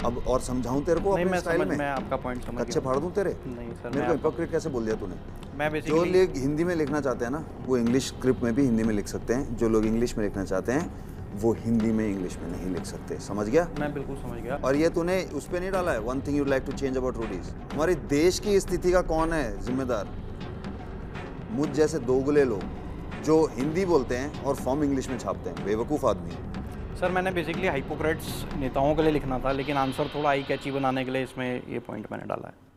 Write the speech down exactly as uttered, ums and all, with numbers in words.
अब और समझाऊं तेरे को नहीं, अपने मैं स्टाइल समझ में? मैं आपका पॉइंट समझ कच्चे गया। फाड़ दूं तेरे? नहीं सर, मेरे मैं को आपका हिपोक्रेट कैसे बोल दिया तूने? मैं जो बेसिकली लोग हिंदी में लिखना चाहते हैं ना, वो इंग्लिश स्क्रिप्ट में भी हिंदी में लिख सकते हैं। जो लोग इंग्लिश में लिखना चाहते हैं, वो हिंदी में इंग्लिश में नहीं लिख सकते। समझ गया? मैं बिल्कुल समझ गया। और ये तूने उस पे नहीं डाला है, one thing you like to change about Roadies. हमारे देश की स्थिति का कौन है जिम्मेदार? मुझ जैसे दोगले लोग जो हिंदी बोलते हैं और फॉर्म इंग्लिश में छापते हैं, बेवकूफ़ आदमी। सर मैंने बेसिकली हाइपोक्रेट्स नेताओं के लिए लिखना था, लेकिन आंसर थोड़ा आई कैची बनाने के लिए इसमें ये पॉइंट मैंने डाला है।